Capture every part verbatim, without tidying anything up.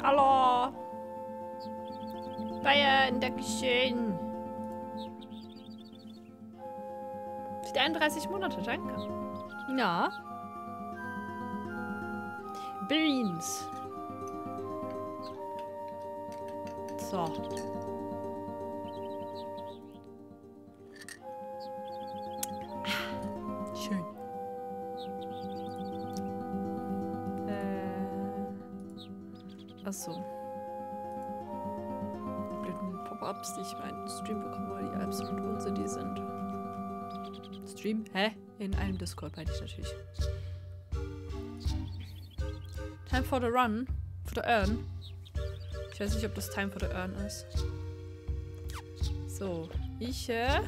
Hallo. Bayern, Dankeschön. Für die einunddreißig Monate, danke. Ja. Beans. So. Schön. Äh. Achso. Blöden Pop-ups, die ich meinen Stream bekomme, weil die absolut unsinnig sind. Stream? Hä? In einem Discord meine ich natürlich. Time for the run. For the earn. Ich weiß nicht, ob das Time for the earn ist. So. Ich, äh...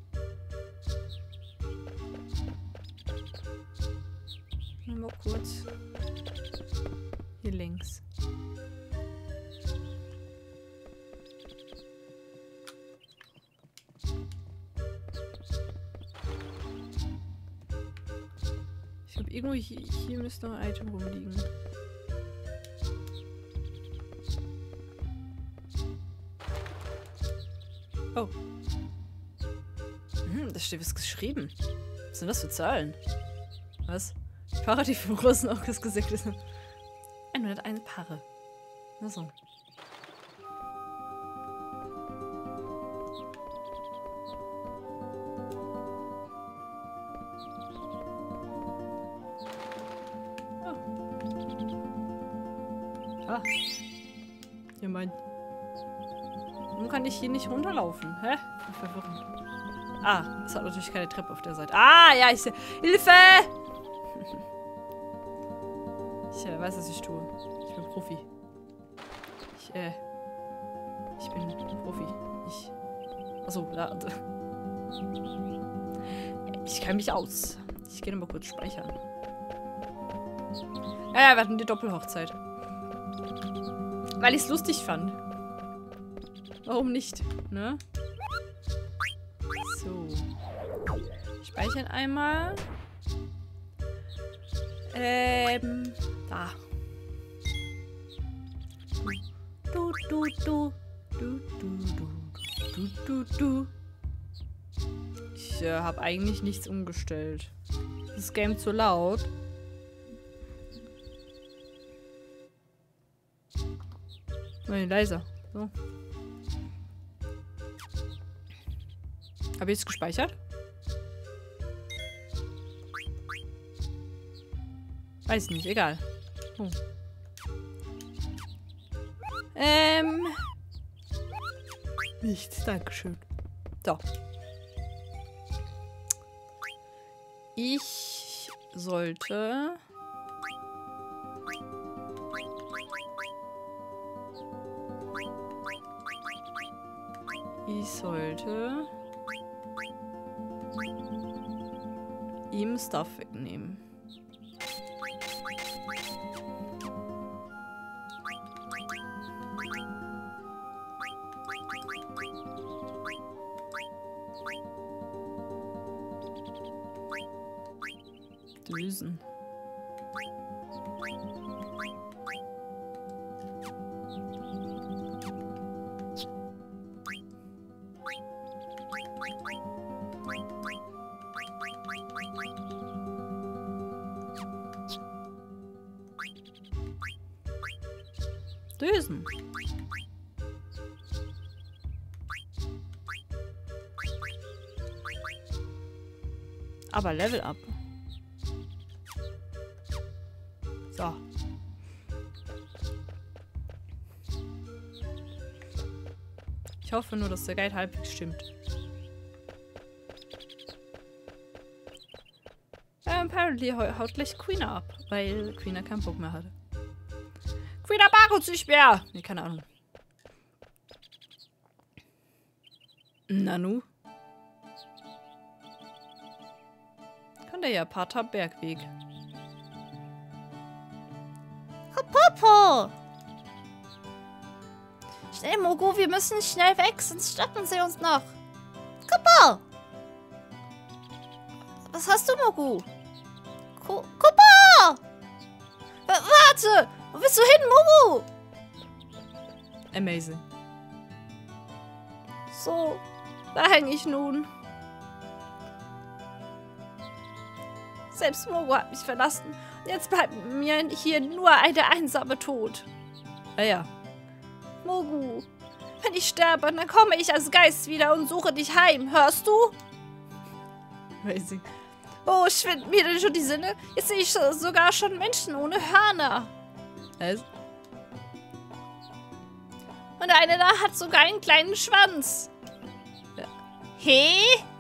Mal kurz. Hier links. Ich glaube, irgendwo hier, hier müsste noch ein Item rumliegen. Oh. Hm, da steht was geschrieben. Was sind das für Zahlen? Was? Paare, die vom großen Auges gesegnet sind. hunderteins Paare. Na so. Oh. Ah. Hier mein. Warum kann ich hier nicht runterlaufen? Hä? Verwirrend. Ah, es hat natürlich keine Treppe auf der Seite. Ah, ja, ich sehe. Hilfe! Ich äh, weiß, was ich tue. Ich bin Profi. Ich, äh. Ich bin Profi. Ich. Achso, ja. Ich kenne mich aus. Ich gehe nochmal kurz speichern. Ja, ja, wir hatten die Doppelhochzeit. Weil ich es lustig fand. Warum nicht, ne? So. Speichern einmal. Ähm, da. Du, du, du. Du, du, du. Du, du, du. Ich äh, habe eigentlich nichts umgestellt. Ist das Game zu laut? Nein, leiser. So. Habe ich es gespeichert? Weiß nicht, egal. Oh. Ähm. Nichts, dankeschön. So. Ich sollte... Ich sollte... ihm Stuff wegnehmen. Düsen. Düsen. Aber Level up. So. Ich hoffe nur, dass der Guide halbwegs stimmt. Ähm, apparently haut gleich Queen ab, weil Queen keinen Bock mehr hatte. Queen mag uns nicht mehr! Nee, keine Ahnung. Nanu? Kann der ja Pata Bergweg. Popo! Schnell, Mogu, wir müssen schnell weg, sonst stoppen sie uns noch. Kupo! Was hast du, Mogu? Ku Kupo! W warte! Wo bist du hin, Mogu? Amazing. So, da hänge ich nun. Selbst Mogu hat mich verlassen. Und jetzt bleibt mir hier nur eine einsame Tod. Naja. Mogu, wenn ich sterbe, dann komme ich als Geist wieder und suche dich heim. Hörst du? Amazing. Oh, schwinden mir denn schon die Sinne? Jetzt sehe ich sogar schon Menschen ohne Hörner. Was? Und eine da hat sogar einen kleinen Schwanz. Ja. Hey?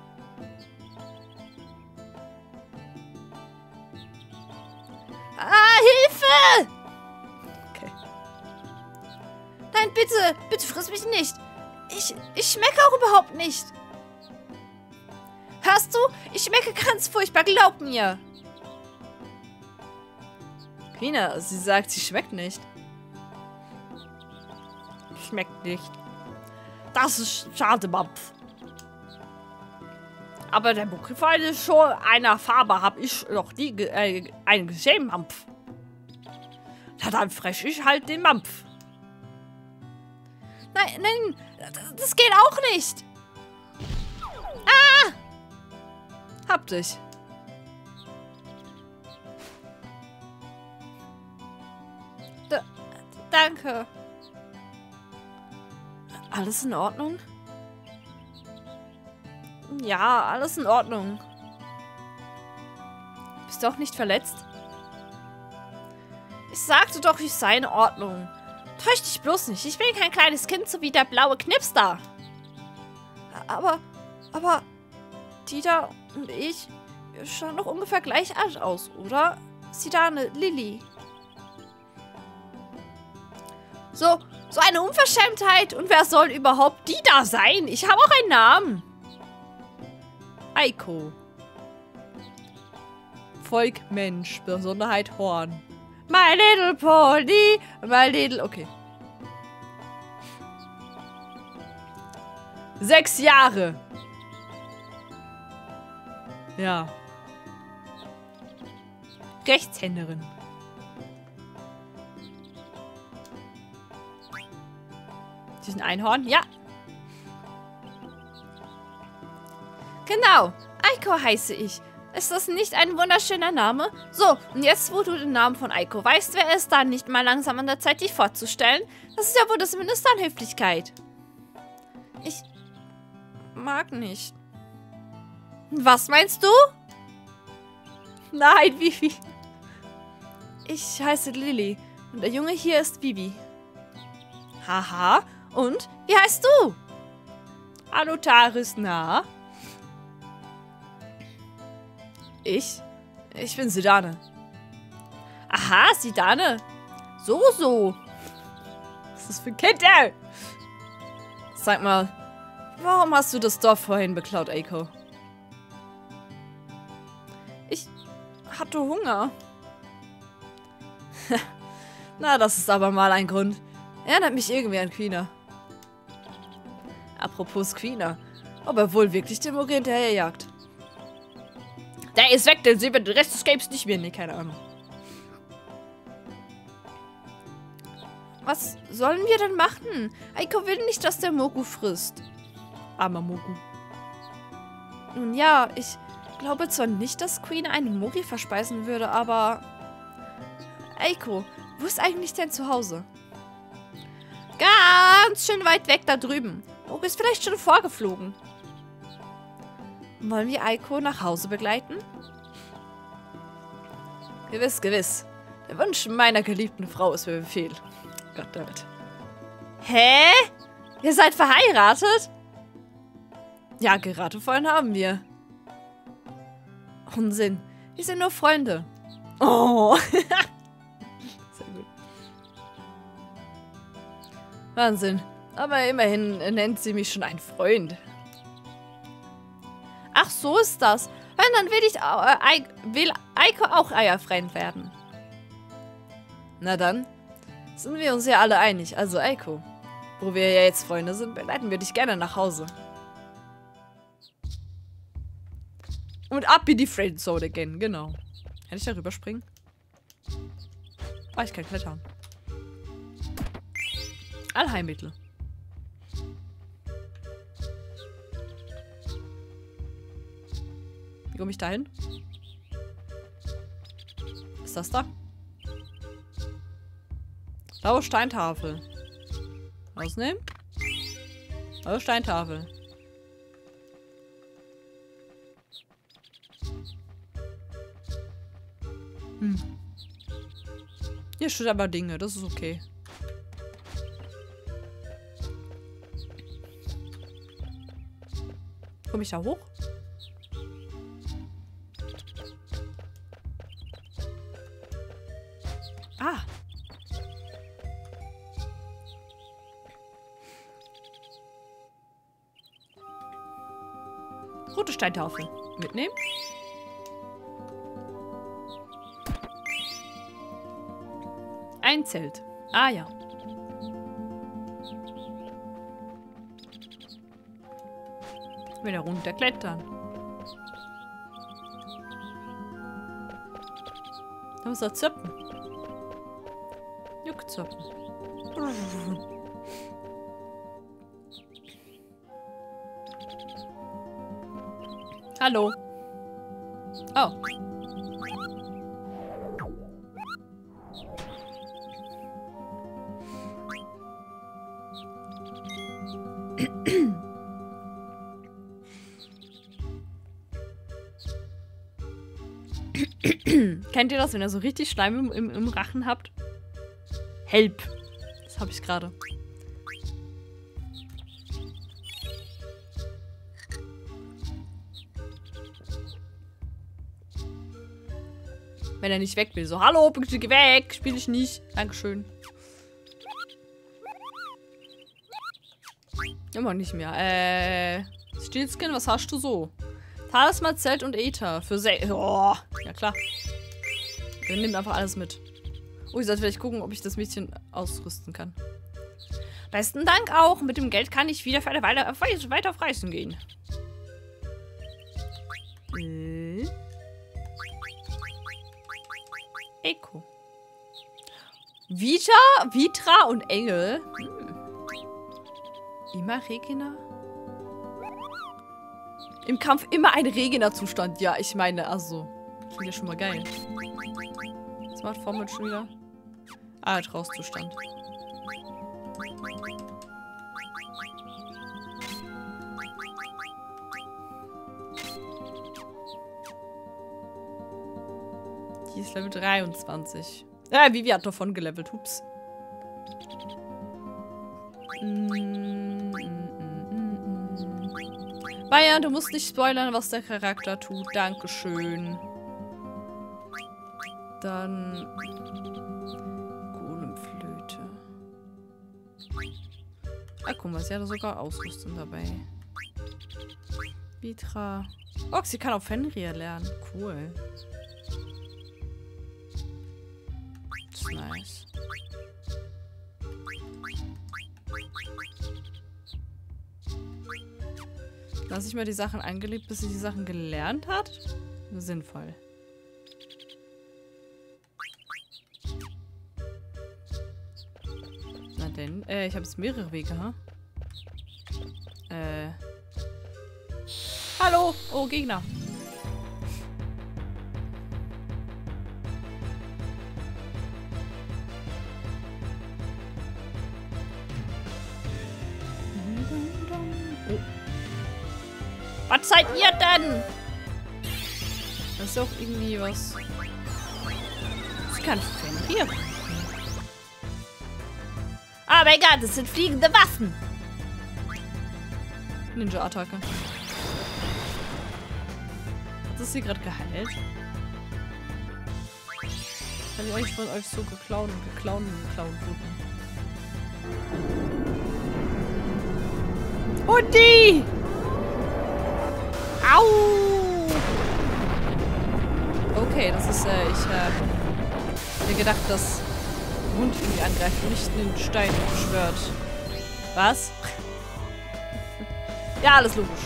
Ah, Hilfe! Okay. Nein, bitte, bitte friss mich nicht. Ich, ich schmecke auch überhaupt nicht. Hörst du? Ich schmecke ganz furchtbar, glaub mir. Quina, sie sagt, sie schmeckt nicht. Schmeckt nicht. Das ist schade, Mampf. Aber der Buckelfall ist schon einer Farbe, habe ich noch nie ge äh, einen gesehen, Mampf. Na, dann fress ich halt den Mampf. Nein, nein, das, das geht auch nicht. Ah! Hab dich. D danke. Alles in Ordnung? Ja, alles in Ordnung. Bist du auch nicht verletzt? Ich sagte doch, ich sei in Ordnung. Täusch dich bloß nicht. Ich bin kein kleines Kind, so wie der blaue Knips da. Aber, aber, die da und ich, wir schauen doch ungefähr gleich alt aus, oder? Sidane, Lilly. So, so eine Unverschämtheit. Und wer soll überhaupt die da sein? Ich habe auch einen Namen. Aiko. Volk Mensch, Besonderheit Horn. My little pony, my little... Okay. Sechs Jahre. Ja. Rechtshänderin. Sie ist ein Einhorn? Ja. Genau. Aiko heiße ich. Ist das nicht ein wunderschöner Name? So, und jetzt, wo du den Namen von Aiko weißt, wäre es dann nicht mal langsam an der Zeit, dich vorzustellen? Das ist ja wohl das Mindeste an Höflichkeit. Ich mag nicht. Was meinst du? Nein, Vivi. Ich heiße Lilly und der Junge hier ist Vivi. Haha. Und? Wie heißt du? Anotaris, na? Ich? Ich bin Sidane. Aha, Sidane. So, so. Was ist das für ein Kind, ey? Sag mal, warum hast du das Dorf vorhin beklaut, Aiko? Ich hatte Hunger. Na, das ist aber mal ein Grund. Erinnert mich irgendwie an Quina. Apropos Quina. Ob er wohl wirklich den Mogi hinterherjagt? Der ist weg, den sehen wir den Rest des Games nicht mehr. Nee, keine Ahnung. Was sollen wir denn machen? Aiko will nicht, dass der Mogu frisst. Armer Mogu. Nun ja, ich glaube zwar nicht, dass Queen einen Mogi verspeisen würde, aber... Aiko, wo ist eigentlich dein Zuhause? Ganz schön weit weg da drüben. Mogu ist vielleicht schon vorgeflogen. Wollen wir Aiko nach Hause begleiten? Gewiss, gewiss. Der Wunsch meiner geliebten Frau ist mir Befehl. Goddammit. Hä? Ihr seid verheiratet? Ja, gerade vorhin haben wir. Unsinn. Wir sind nur Freunde. Oh. Sehr gut. Wahnsinn. Aber immerhin nennt sie mich schon ein Freund. Ach, so ist das. Wenn, dann will ich äh, will Aiko auch Eierfreund werden. Na dann, sind wir uns ja alle einig. Also Aiko, wo wir ja jetzt Freunde sind, begleiten wir dich gerne nach Hause. Und ab in die Friendzone again, genau. Kann ich da rüberspringen? Ah, ich kann klettern. Allheilmittel. Wie komme ich da hin? Ist das da? Blaue Steintafel. Ausnehmen. Blaue Steintafel. Hm. Hier steht aber Dinge, das ist okay. Komme ich da hoch? Ah. Rote Steintafel. Mitnehmen. Ein Zelt. Ah ja. Wieder runterklettern. Da muss er zirpen. Juckzirpen. Hallo. Oh. Kennt ihr das, wenn ihr so richtig Schleim im, im, im Rachen habt? Help. Das habe ich gerade. Wenn er nicht weg will. So, hallo, bitte geh weg. Spiele ich nicht. Dankeschön. Immer nicht mehr. Äh, Steelskin, was hast du so? Talisman, Zelt und Äther. Für Se... Oh, ja klar. Wir nehmen einfach alles mit. Oh, ich sollte vielleicht gucken, ob ich das Mädchen ausrüsten kann. Besten Dank auch. Mit dem Geld kann ich wieder für eine Weile weiter auf Reisen gehen. Äh. Eco. Vita, Vitra und Engel. Hm. Immer Regina? Im Kampf immer ein Regina-Zustand. Ja, ich meine, also. Klingt ja schon mal geil. Was macht Formel schon wieder? Ah, Trauszustand. Die ist Level dreiundzwanzig. Ja, Vivi hat davon gelevelt. Hups. Mm, mm, mm, mm. Bayern, du musst nicht spoilern, was der Charakter tut. Dankeschön. Dann... Golemflöte. Ah, guck mal, sie hat sogar Ausrüstung dabei. Vitra. Oh, sie kann auch Fenrir lernen. Cool. Das ist nice. Lass ich mal die Sachen angelegt, bis sie die Sachen gelernt hat? Sinnvoll. Na denn, äh, ich habe jetzt mehrere Wege, ha? Äh. Hallo! Oh, Gegner. Oh. Was seid ihr denn? Das ist doch irgendwie was. Ich kann Fenrir. Aber egal, das sind fliegende Waffen. Ninja-Attacke. Hat das sie gerade geheilt? Kann ich eigentlich von euch so geklaut und geklaut und geklaut wurden? Und die! Au! Okay, das ist, äh, ich, äh, mir gedacht, dass der Hund irgendwie angreift und nicht in den Stein beschwört. Was? Ja, alles logisch.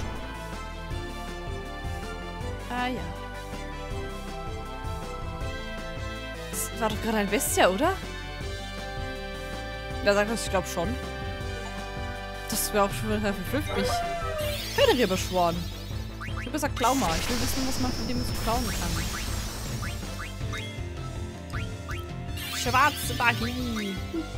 Ah, ja. Das war doch gerade ein Bestia, oder? Wer sagt das? Ich glaube schon. das wäre auch schon wieder verflüchtigt. Federer beschworen. Ich habe gesagt, klau mal. Ich will wissen, was man von dem so klauen kann. Schwarze Magie.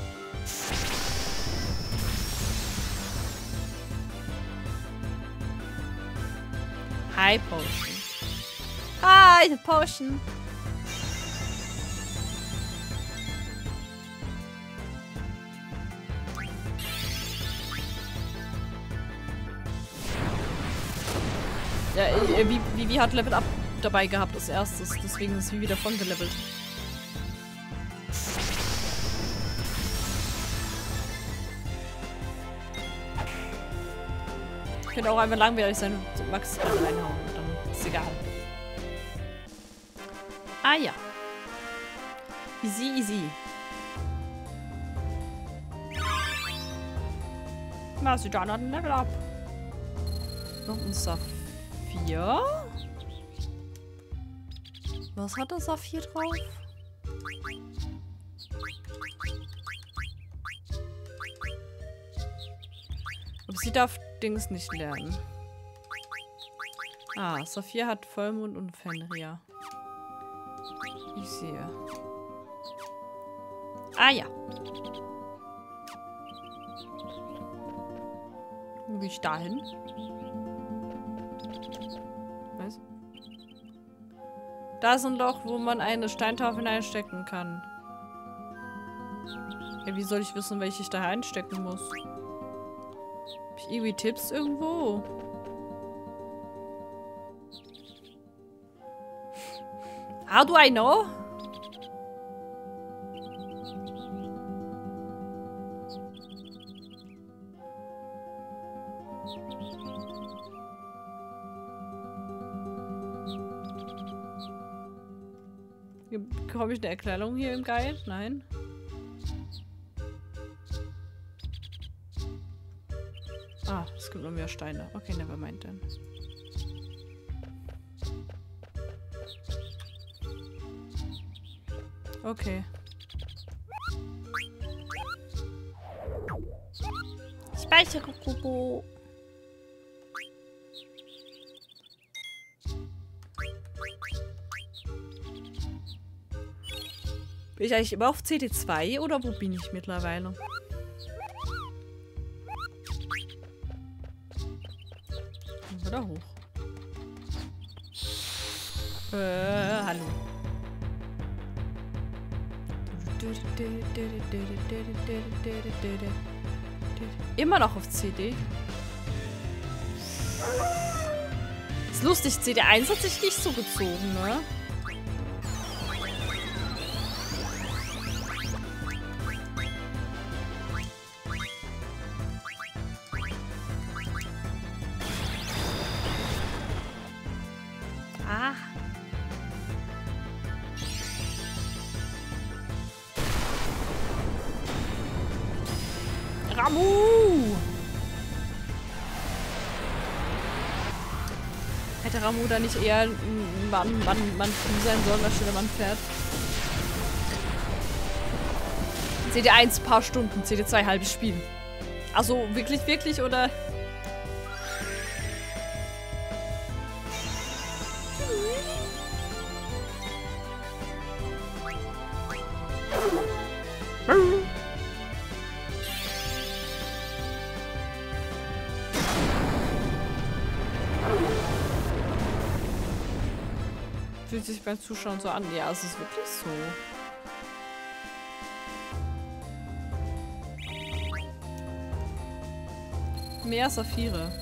High Potion. Hi, Potion. Ja, äh, wie, wie, wie hat Level Up dabei gehabt als erstes, deswegen ist Vivi davon gelevelt. Ich könnte auch einfach langweilig sein und so Max reinhauen, dann ist egal. Ah ja. Easy, easy. Marsidan hat ein Level Up. Noch ein Saphir. Was hat der Saphir drauf? Aber sie darf Dings nicht lernen. Ah, Saphir hat Vollmond und Fenrir. Ich sehe. Ah ja. Wo gehe ich da hin? Was? Da ist ein Loch, wo man eine Steintafel hineinstecken kann. Ja, wie soll ich wissen, welche ich da einstecken muss? Hab ich irgendwie Tipps irgendwo? How do I know? Bekomme ich eine Erklärung hier im Guide? Nein. Ah, es gibt noch mehr Steine. Okay, nevermind dann. Okay. Speicherkubo. Bin ich eigentlich immer auf C D zwei oder wo bin ich mittlerweile? Wieder hoch. Äh, hallo. Immer noch auf C D. Ist lustig, C D eins hat sich nicht so gezogen, ne? Ah. Ramu! Hätte Ramu da nicht eher ein Mann, Mann, Mann sein sollen, was der Mann fährt? C D eins paar Stunden, C D zwei halbes Spiel. Also wirklich, wirklich oder? Fühlt sich beim Zuschauen so an. Ja, es ist wirklich so. Mehr Saphire.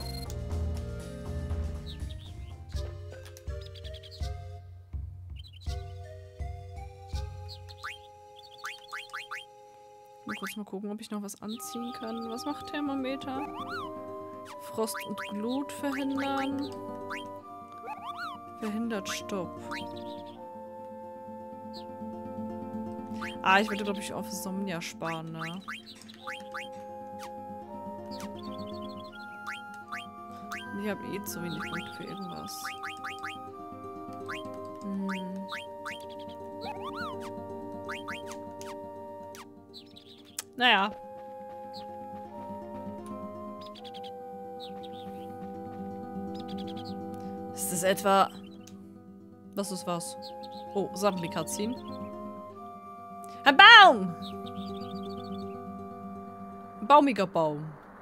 Mal kurz mal gucken, ob ich noch was anziehen kann. Was macht Thermometer? Frost und Glut verhindern. Verhindert Stopp. Ah, ich würde, glaube ich, auf Somnia sparen, ne? Ich habe eh zu wenig Punkte für irgendwas. Hm. Naja. das etwa... Was ist was? Oh, Zombie-Cutscene. Ein Baum! Ein baumiger Baum.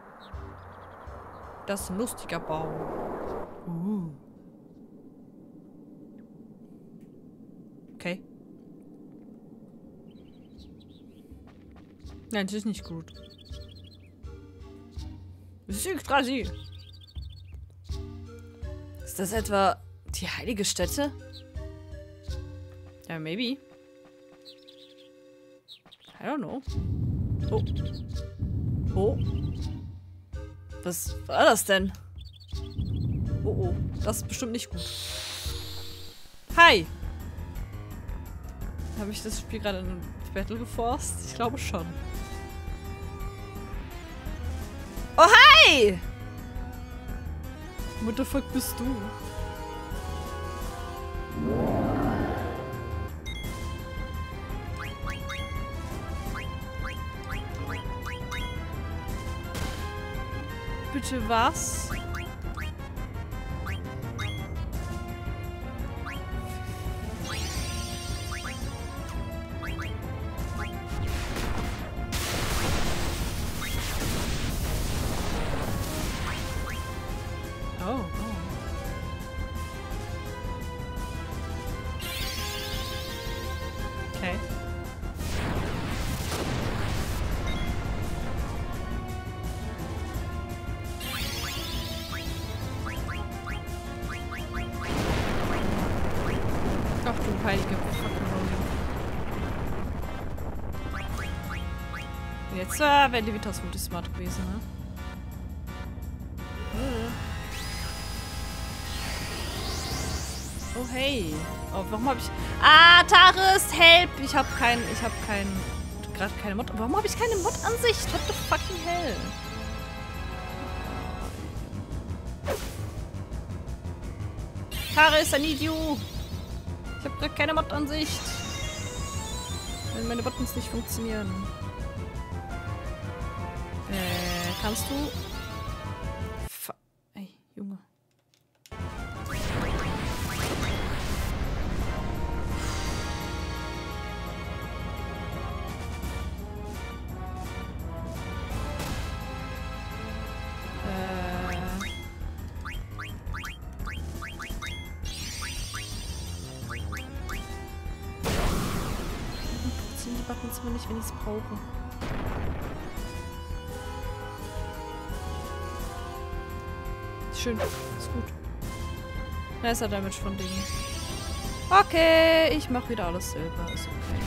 Das ist ein lustiger Baum. Uh. Okay. Nein, das ist nicht gut. Das ist Yggdrasil. Ist das etwa die heilige Stätte? Ja, maybe. I don't know. Oh. Oh. Was war das denn? Oh, oh. Das ist bestimmt nicht gut. Hi! Habe ich das Spiel gerade in Battle geforst? Ich glaube schon. Oh, hi! What the fuck bist du? Bitte was? Oh, oh. Okay. Ach du heilige fucking Runde. Jetzt äh, wäre Levitas wohl smart gewesen, ne? Oh hey. Oh, warum habe ich... Ah, Taris, help! Ich habe kein... Ich habe kein... Gerade keine Mod... Warum habe ich keine Mod-Ansicht? What the fucking hell? Taris, I need you! Ich habe gerade keine Mod-Ansicht. Wenn meine Buttons nicht funktionieren. Äh, kannst du... F Ey, Junge. Buttons immer nicht, wenn ich es brauche. Schön, ist gut. Nicer Damage von Dingen. Okay, ich mache wieder alles selber. Ist okay.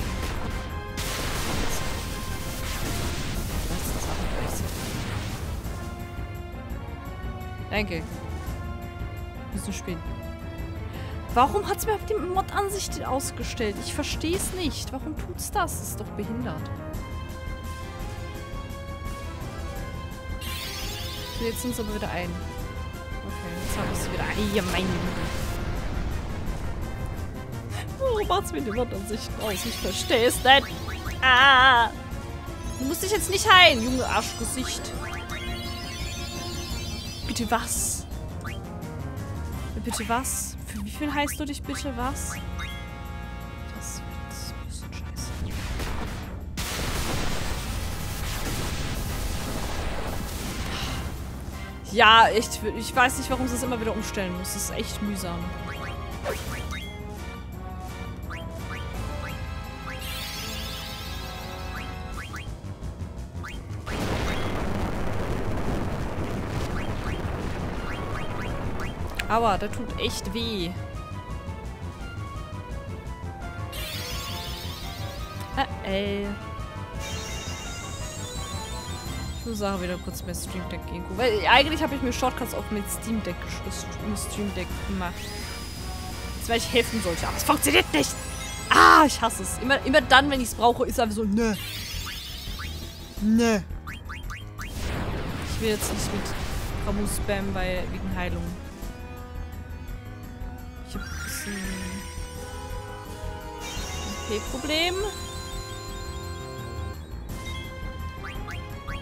Danke. Bisschen spät. Warum hat es mir auf die Mod-Ansicht ausgestellt? Ich verstehe es nicht. Warum tut's das? Das ist doch behindert. So, jetzt sind sie aber wieder ein. Okay, jetzt habe ich sie wieder ein. Ja, mein Warum macht's mir die Mod-Ansicht aus? Ich verstehe es nicht. Ah! Du musst dich jetzt nicht heilen, junge Arschgesicht. Bitte was? Bitte was? Für wie viel heißt du dich bitte was? Das wird ein bisschen scheiße. Ja, echt. Ich weiß nicht, warum sie es immer wieder umstellen muss. Das ist echt mühsam. Aua, der tut echt weh. Ah, ey. Ich muss auch wieder kurz mehr Stream Deck gehen. Weil eigentlich habe ich mir Shortcuts auch mit Steam Deck, mit Stream Deck gemacht. Jetzt, weil ich helfen sollte. Aber es funktioniert nicht. Ah, ich hasse es. Immer, immer dann, wenn ich es brauche, ist es einfach so, ne. Ne. Ich will jetzt nicht mit Ramu spammen, weil wegen Heilung. Ich hab ein bisschen ein P-Problem.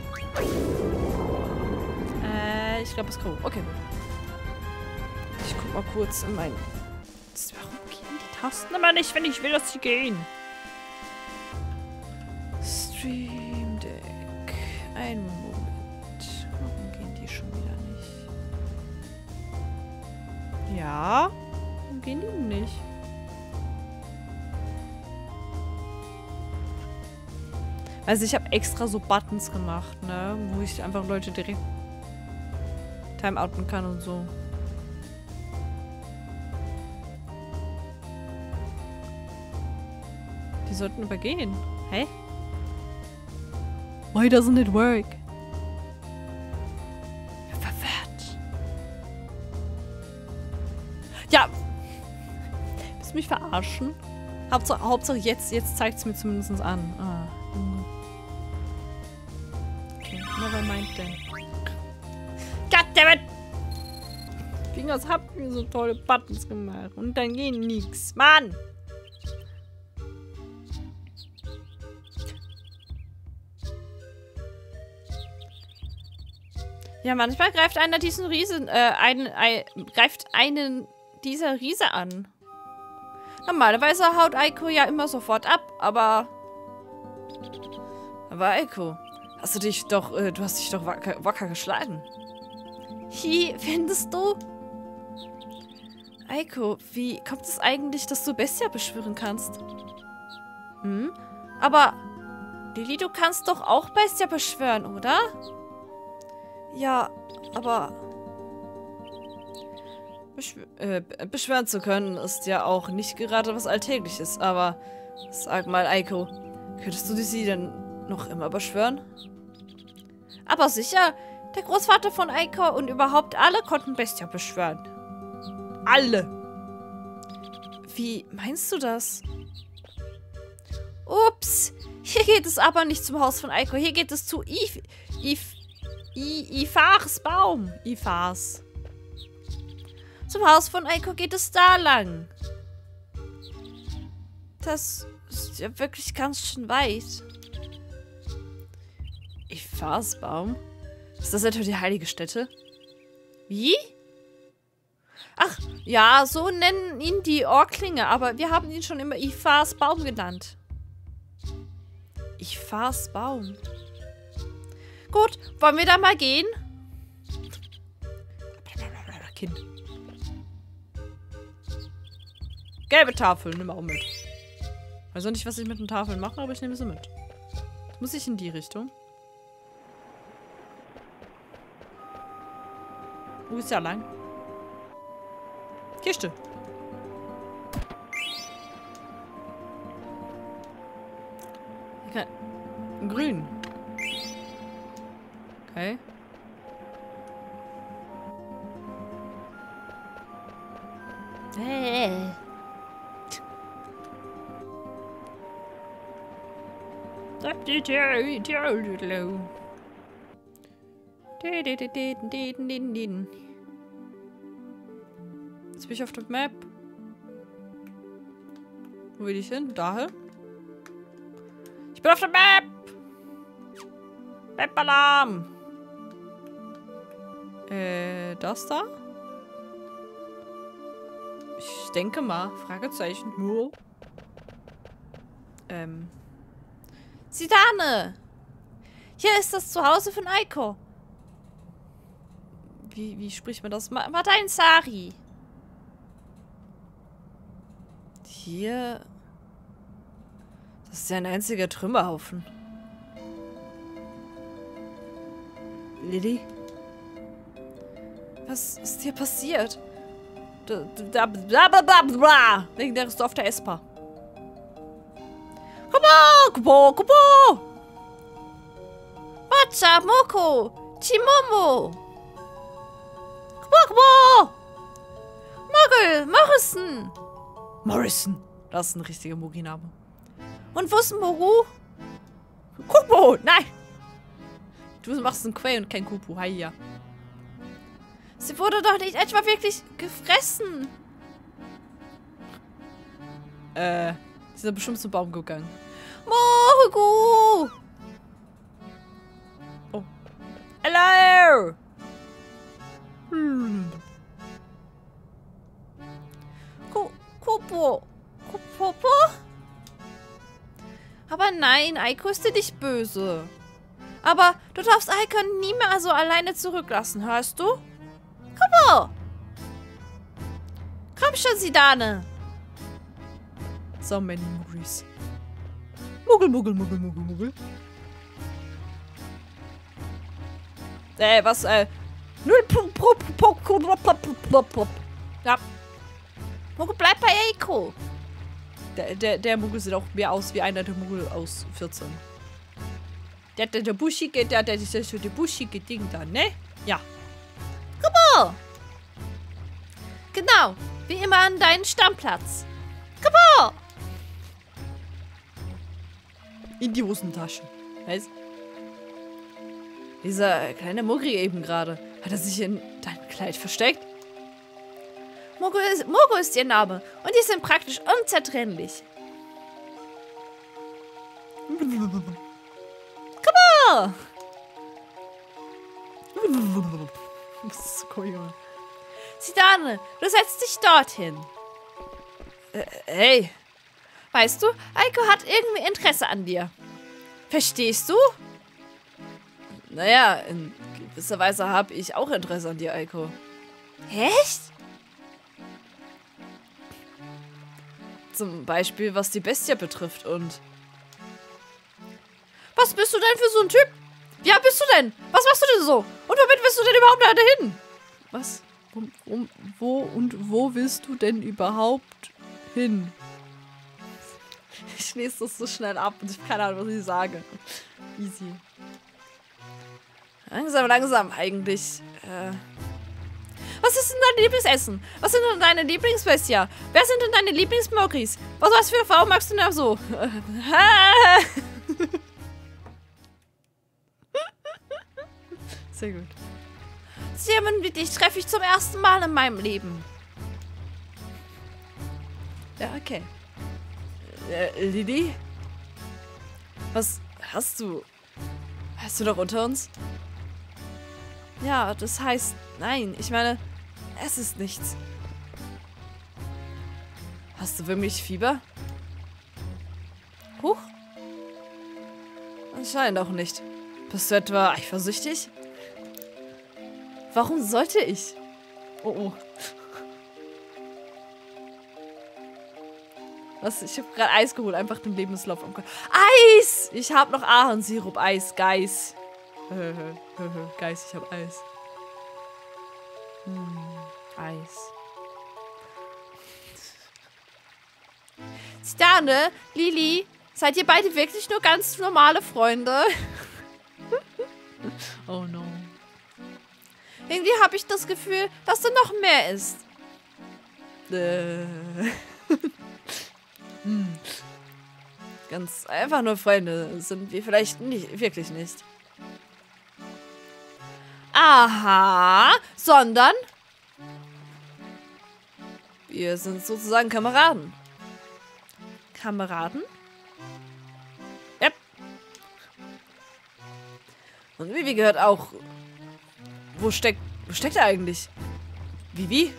Äh, ich glaube, es kommt. Okay, gut. Ich guck mal kurz in mein... Warum gehen die Tasten immer nicht, wenn ich will, dass sie gehen? Stream Deck. Ein Moment. Warum gehen die schon wieder nicht? Ja? Warum gehen die nicht? Also ich habe extra so Buttons gemacht, ne? Wo ich einfach Leute direkt timeouten kann und so. Die sollten übergehen. Hä? Why doesn't it work? Verwirrt. Ja. Willst du mich verarschen? Hauptsache, Hauptsache jetzt, jetzt zeigt es mir zumindest an. Ah, Junge. Okay, never mind then. Goddammit! Fingers habt ihr so tolle Buttons gemacht. Und dann gehen nix. Mann! Ja, manchmal greift einer diesen Riesen, äh, einen, ein, greift einen dieser Riese an. Normalerweise haut Aiko ja immer sofort ab, aber... Aber Aiko, hast du dich doch, äh, du hast dich doch wacker, wacker geschlagen. Hi, findest du? Aiko, wie kommt es eigentlich, dass du Bestia beschwören kannst? Hm? Aber, Lili, du kannst doch auch Bestia beschwören, oder? Ja, aber... Beschw äh, beschwören zu können ist ja auch nicht gerade was Alltägliches, aber... Sag mal, Aiko, könntest du sie denn noch immer beschwören? Aber sicher, der Großvater von Aiko und überhaupt alle konnten Bestia beschwören. Alle! Wie meinst du das? Ups, hier geht es aber nicht zum Haus von Aiko, hier geht es zu If... If... I Ifars Baum. Ifars. Zum Haus von Aiko geht es da lang. Das ist ja wirklich ganz schön weit. Ifars Baum? Ist das etwa die heilige Stätte? Wie? Ach, ja, so nennen ihn die Orklinge, aber wir haben ihn schon immer Ifars Baum genannt. Ifars Baum. Gut, wollen wir da mal gehen? Kind. Gelbe Tafel, nimm auch mit. Weiß auch nicht, was ich mit den Tafeln mache, aber ich nehme sie mit. Muss ich in die Richtung? Wo ist ja lang? Kiste. Grün. Okay. Hey. Jetzt bin ich auf der Map. Wo will ich hin? Dahin? Ich bin auf der Map! Map-Alarm! Äh, das da? Ich denke mal. Fragezeichen. Nur. Ähm. Zidane! Hier ist das Zuhause von Aiko. Wie, wie spricht man das? Martin Sari. Hier... Das ist ja ein einziger Trümmerhaufen. Lili? Was ist hier passiert? Da, da, bla, bla, bla, bla. Wegen der ist du auf der Espa. Kubo, Kubo, Kubo! Wacha, Moko, Chimomo! Kubo, Kubo! Mogel, Morrison! Morrison, das ist ein richtiger Mugi-Name. Und wo ist Moru? Kubo, nein! Du machst einen Quay und kein Kupu, hi ja. Sie wurde doch nicht etwa wirklich gefressen. Äh, sie sind bestimmt zum Baum gegangen. Morugu! Oh. Hello! Hm. Kupo. Kupopo? Aber nein, Aiko ist dir nicht böse. Aber du darfst Aiko nie mehr so alleine zurücklassen, hörst du? Kupo! Komm schon, Zidane. So many Muggis. Muggel, Muggel, Muggel, Muggel, Muggel. Äh, was, äh... Ja. Muggel, bleib bei Aiko. Der, der, der Muggel sieht auch mehr aus wie einer der Muggel aus vierzehn. Der, der, der buschige, der, der, der, der, der buschige Ding da, ne? Ja. Kupo! Genau, wie immer an deinen Stammplatz. Kupo! In die Hosentasche. Weißt? Dieser kleine Muggel eben gerade. Hat er sich in deinem Kleid versteckt? Mogo ist, Mogo ist ihr Name und die sind praktisch unzertrennlich. Kupo! Das ist so cool. Zidane, du setzt dich dorthin. Äh, hey. Weißt du, Aiko hat irgendwie Interesse an dir. Verstehst du? Naja, in gewisser Weise habe ich auch Interesse an dir, Aiko. Echt? Zum Beispiel, was die Bestie betrifft und... Was bist du denn für so ein Typ? Wie alt bist du denn? Was machst du denn so? Und womit willst du denn überhaupt dahin? Was? Wo, wo, wo und wo willst du denn überhaupt hin? Ich lese das so schnell ab und ich habe keine Ahnung, was ich sage. Easy. Langsam, langsam eigentlich. Äh. Was ist denn dein Lieblingsessen? Was sind denn deine Lieblingsbestia? Wer sind denn deine Lieblingsmokris? Was, was für Frau magst du denn so? Sehr gut. Simon, wie dich treffe ich zum ersten Mal in meinem Leben. Ja, okay. Äh, Lili? Was hast du? Hast du noch unter uns? Ja, das heißt, nein, ich meine, es ist nichts. Hast du wirklich Fieber? Huch. Anscheinend auch nicht. Bist du etwa eifersüchtig? Warum sollte ich? Oh oh. Was? Ich habe gerade Eis geholt, einfach den Lebenslauf am Kopf. Eis! Ich habe noch Ahornsirup, Eis, Geis. Geis, ich habe Eis. Hm, Eis. Sterne, Lili, seid ihr beide wirklich nur ganz normale Freunde? Oh no. Irgendwie habe ich das Gefühl, dass da noch mehr ist. Äh. hm. Ganz einfach nur Freunde sind wir vielleicht nicht, wirklich nicht. Aha, sondern? Wir sind sozusagen Kameraden. Kameraden? Yep. Und Vivi gehört auch. Wo steckt. Wo steckt er eigentlich? Vivi?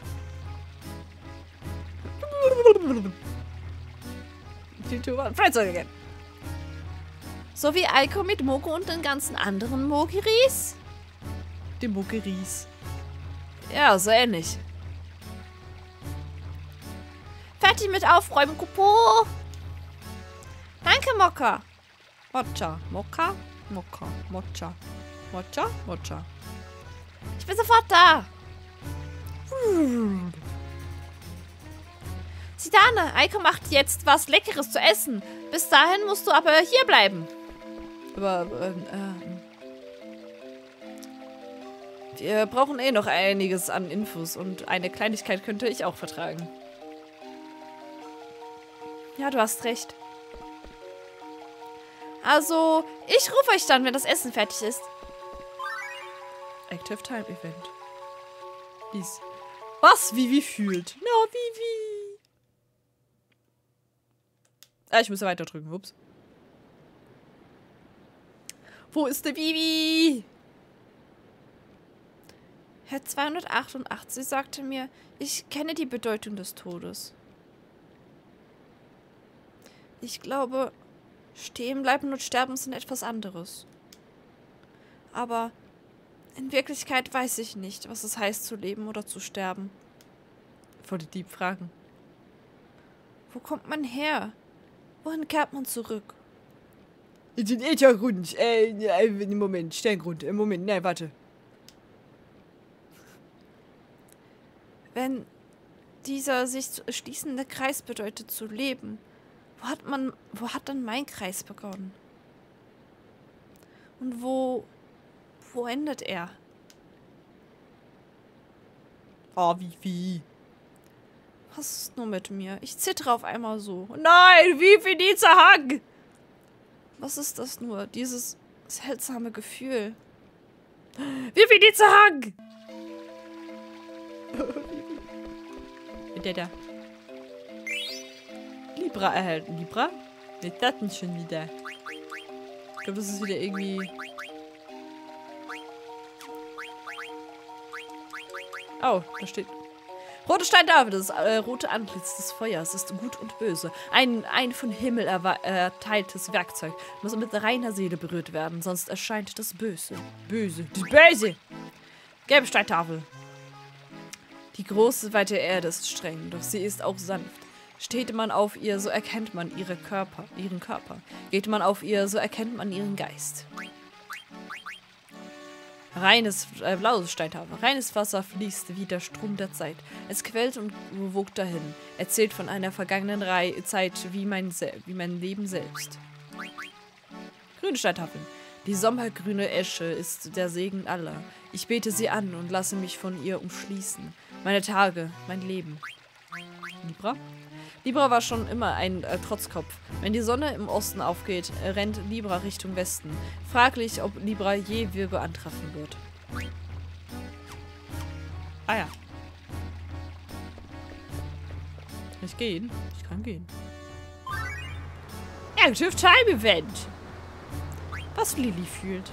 So wie Aiko mit Moko und den ganzen anderen Mokiris? Die Mokiris. Ja, so ähnlich. Fertig mit Aufräumen, Kupo. Danke, Mokka. Mocha. Mokka? Mokka. Mocha. Mocha? Mocha. Ich bin sofort da. Zidane, Aiko macht jetzt was Leckeres zu essen. Bis dahin musst du aber hier bleiben. Aber, ähm, ähm... wir brauchen eh noch einiges an Infos und eine Kleinigkeit könnte ich auch vertragen. Ja, du hast recht. Also, ich rufe euch dann, wenn das Essen fertig ist. Active Time Event. Is. Was Vivi fühlt. No, Vivi. Ah, ich muss ja weiter drücken. Ups. Wo ist der Vivi? Herr zweihundertachtundachtzig sagte mir, ich kenne die Bedeutung des Todes. Ich glaube, stehen bleiben und sterben sind etwas anderes. Aber in Wirklichkeit weiß ich nicht, was es heißt zu leben oder zu sterben. Voll die Diebfragen. Wo kommt man her? Wohin kehrt man zurück? In den Äthergrund. Äh, äh, Moment, Sterngrund. Äh, Moment, nein, warte. Wenn dieser sich schließende Kreis bedeutet zu leben, wo hat man, wo hat dann mein Kreis begonnen? Und wo, wo endet er? Oh, wie, wie? Was ist nur mit mir? Ich zittere auf einmal so. Nein, wie viel dieser Hang! Was ist das nur? Dieses seltsame Gefühl. Wie viel dieser Hang! Der da. Libra erhalten. Libra? Was ist das denn schon wieder? Ich glaube, das ist wieder irgendwie... Oh, da steht... Rote Steintafel, das äh, rote Antlitz des Feuers ist gut und böse. Ein, ein von Himmel erteiltes Werkzeug muss mit reiner Seele berührt werden, sonst erscheint das Böse. Böse. Das Böse! Gelbe Steintafel. Die große, weite Erde ist streng, doch sie ist auch sanft. Steht man auf ihr, so erkennt man ihre Körper, ihren Körper. Geht man auf ihr, so erkennt man ihren Geist. Reines, äh, blaues Steintafel. Reines Wasser fließt wie der Strom der Zeit. Es quellt und wogt dahin. Erzählt von einer vergangenen Reihe Zeit wie mein, Se wie mein Leben selbst. Grüne Steintafeln. Die sommergrüne Esche ist der Segen aller. Ich bete sie an und lasse mich von ihr umschließen. Meine Tage, mein Leben. Libra? Libra war schon immer ein äh, Trotzkopf. Wenn die Sonne im Osten aufgeht, äh, rennt Libra Richtung Westen. Fraglich, ob Libra je Virgo antreffen wird. Ah ja. Kann ich gehen? Ich kann gehen. Active Time Event. Was Lilly fühlt.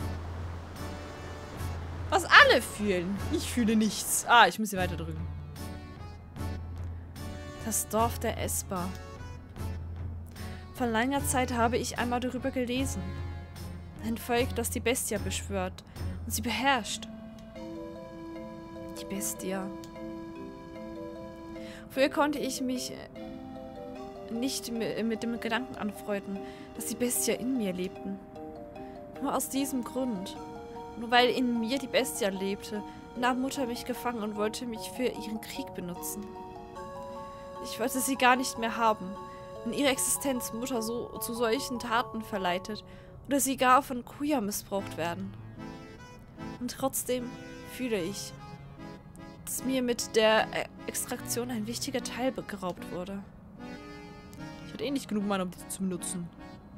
Was alle fühlen. Ich fühle nichts. Ah, ich muss hier weiter drücken. Das Dorf der Esper. Vor langer Zeit habe ich einmal darüber gelesen. Ein Volk, das die Bestia beschwört und sie beherrscht. Die Bestia. Früher konnte ich mich nicht mit dem Gedanken anfreunden, dass die Bestia in mir lebten. Nur aus diesem Grund. Nur weil in mir die Bestia lebte, nahm Mutter mich gefangen und wollte mich für ihren Krieg benutzen. Ich wollte sie gar nicht mehr haben, wenn ihre Existenz Mutter so zu solchen Taten verleitet oder sie gar von Kuya missbraucht werden. Und trotzdem fühle ich, dass mir mit der Extraktion ein wichtiger Teil geraubt wurde. Ich hatte eh nicht genug Mann, um die zu benutzen.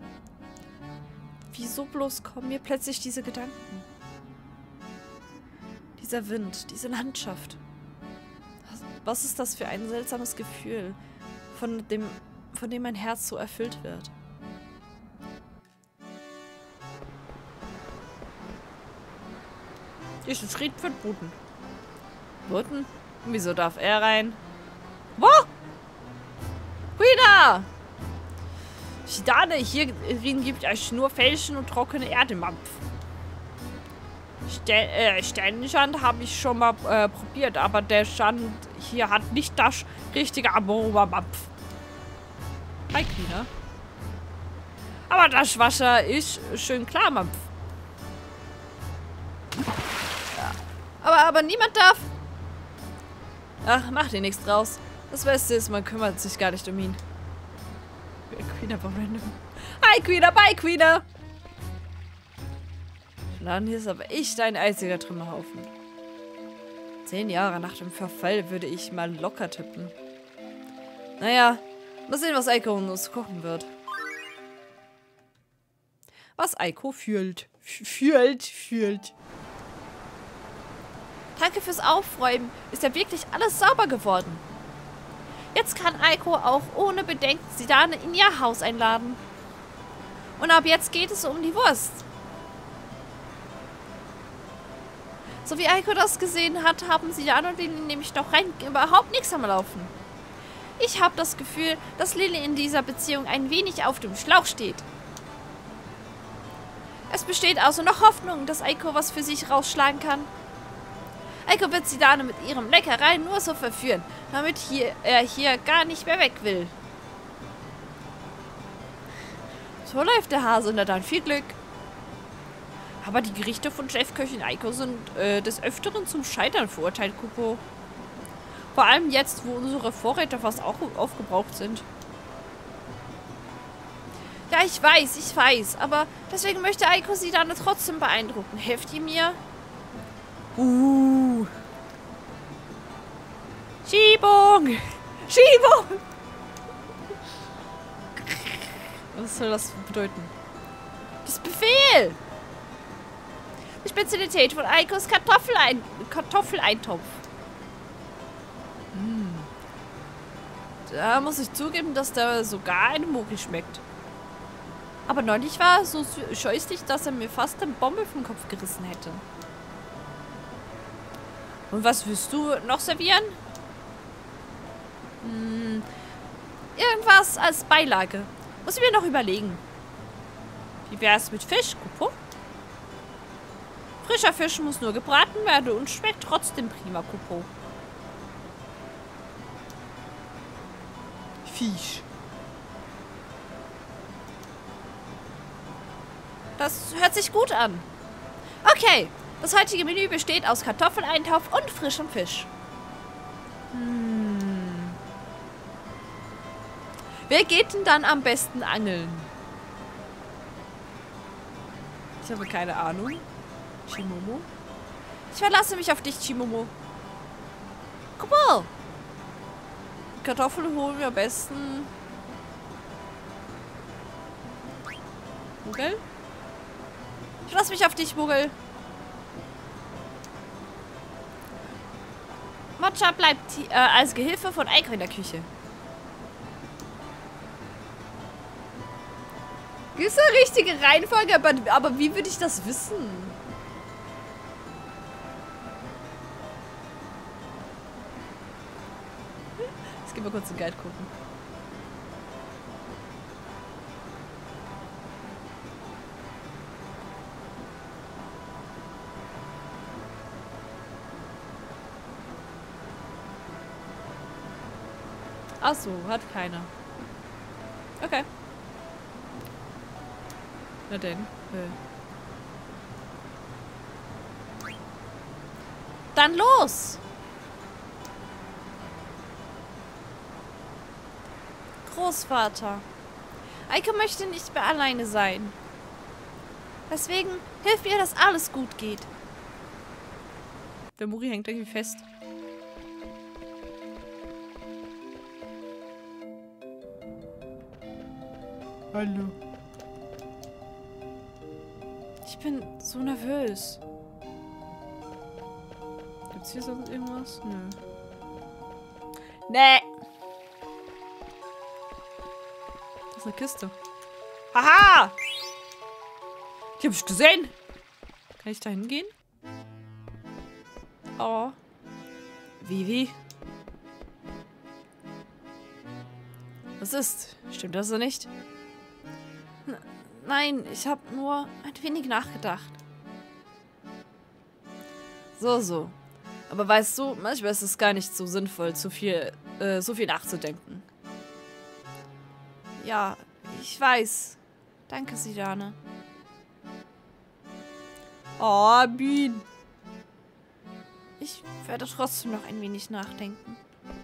Wieso bloß kommen mir plötzlich diese Gedanken? Dieser Wind, diese Landschaft. Was ist das für ein seltsames Gefühl, von dem, von dem mein Herz so erfüllt wird? Hier ist ein Schritt für den Boten. Boten? Wieso darf er rein? Wo? Quina! Schidane, hier drin gibt es nur Felsen und trockene Erdemampf. Ste äh, Sternenschand habe ich schon mal äh, probiert, aber der Schand hier hat nicht das richtige Aromamampf. Hi, Quina. Aber das Wasser ist schön klar, Mampf. Ja. Aber, aber niemand darf... Ach, mach dir nichts draus. Das Beste ist, man kümmert sich gar nicht um ihn. Quina war random. Hi, Quina, bye, Quina! Dann hier ist aber ich dein einziger Trümmerhaufen. Zehn Jahre nach dem Verfall würde ich mal locker tippen. Naja, mal sehen, was Eiko uns kochen wird. Was Eiko fühlt. Fühlt, fühlt. Danke fürs Aufräumen. Ist ja wirklich alles sauber geworden. Jetzt kann Eiko auch ohne Bedenken Zidane in ihr Haus einladen. Und ab jetzt geht es um die Wurst. So wie Eiko das gesehen hat, haben Zidane und Lilly nämlich noch rein überhaupt nichts am Laufen. Ich habe das Gefühl, dass Lilly in dieser Beziehung ein wenig auf dem Schlauch steht. Es besteht also noch Hoffnung, dass Aiko was für sich rausschlagen kann. Aiko wird Zidane mit ihrem Leckereien nur so verführen, damit hier, er hier gar nicht mehr weg will. So läuft der Hase, na dann viel Glück. Aber die Gerichte von Chefköchin Aiko sind äh, des Öfteren zum Scheitern verurteilt, Kupo. Vor allem jetzt, wo unsere Vorräte fast auch aufgebraucht sind. Ja, ich weiß, ich weiß, aber deswegen möchte Aiko sie dann trotzdem beeindrucken. Helft ihr mir? Uh. Schiebung! Schiebung! Was soll das bedeuten? Das Befehl! Die Spezialität von Aiko ist Kartoffelein Kartoffeleintopf. Hm. Da muss ich zugeben, dass der sogar einem Mori schmeckt. Aber neulich war er so scheußlich, dass er mir fast eine Bombe vom Kopf gerissen hätte. Und was willst du noch servieren? Hm, irgendwas als Beilage. Muss ich mir noch überlegen. Wie wäre es mit Fisch, Kupo? Frischer Fisch muss nur gebraten werden und schmeckt trotzdem prima, Kupo. Fisch. Das hört sich gut an. Okay, das heutige Menü besteht aus Kartoffeleintopf und frischem Fisch. Hm. Wer geht denn dann am besten angeln? Ich habe keine Ahnung. Chimomo? Ich verlasse mich auf dich, Chimomo. Guck mal. Kartoffeln holen wir am besten. Muggel? Ich lass mich auf dich, Muggel. Mocha bleibt äh, als Gehilfe von Aiko in der Küche. Ist eine richtige Reihenfolge, aber, aber wie würde ich das wissen? Jetzt gehen wir kurz den Guide gucken. Ach so, hat keiner. Okay. Na denn. Äh. Dann los! Großvater. Aiko möchte nicht mehr alleine sein. Deswegen hilf mir, dass alles gut geht. Der Muri hängt irgendwie fest. Hallo. Ich bin so nervös. Gibt's hier sonst irgendwas? Nö. Nee. Das ist eine Kiste. Haha! Die hab ich gesehen. Kann ich da hingehen? Oh. Vivi. Was ist? Stimmt das so nicht? N- Nein, ich habe nur ein wenig nachgedacht. So, so. Aber weißt du, manchmal ist es gar nicht so sinnvoll, zu viel, äh, so viel nachzudenken. Ja, ich weiß. Danke, Zidane. Oh, Bin. Ich werde trotzdem noch ein wenig nachdenken.